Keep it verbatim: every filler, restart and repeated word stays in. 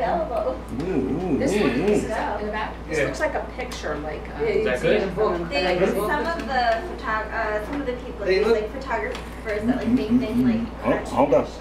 available. This Mm, one, mm, this mm. is in the back. This Yeah. looks like a picture, like. Uh, Is that good? They, some of the photog uh, some of the people They use look- like photographers that like make things like 어, 아무다